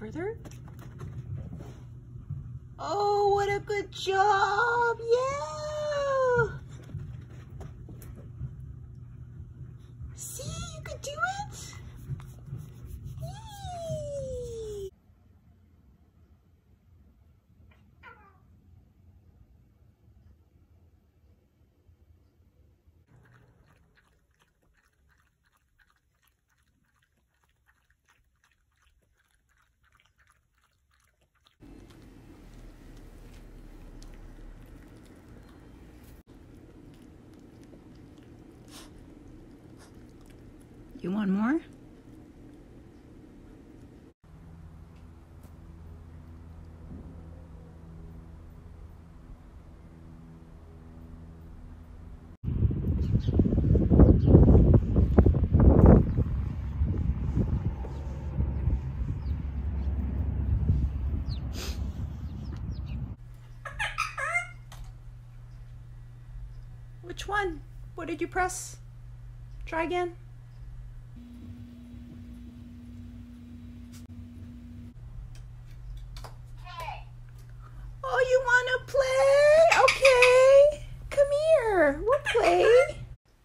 further. Oh, what a good job. Yeah. See, you could do it. Yee. You want more? Which one? What did you press? Try again. Oh, you want to play? Okay. Come here. We'll play.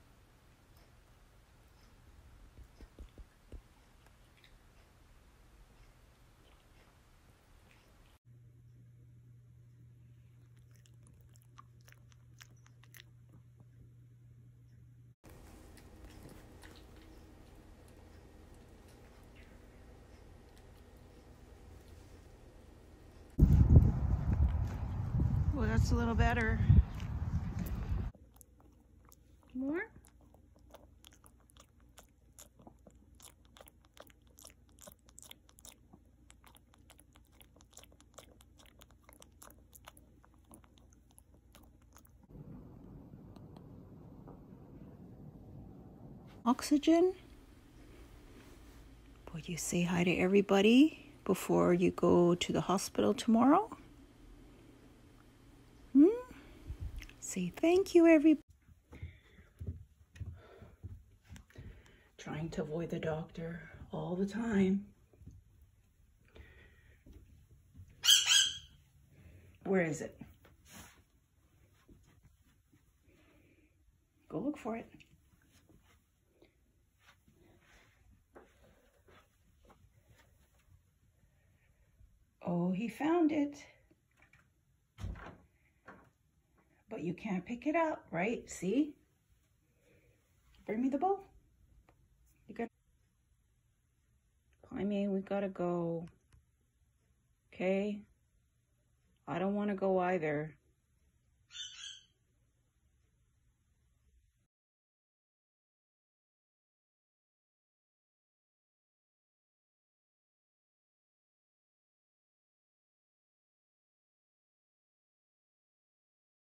Well, that's a little better. More? Oxygen? Will you say hi to everybody before you go to the hospital tomorrow? Say thank you, everybody. Trying to avoid the doctor all the time. Where is it? Go look for it. Oh, he found it. But you can't pick it up, right? See? Bring me the bowl. You got PaiMei, we gotta go. Okay? I don't want to go either.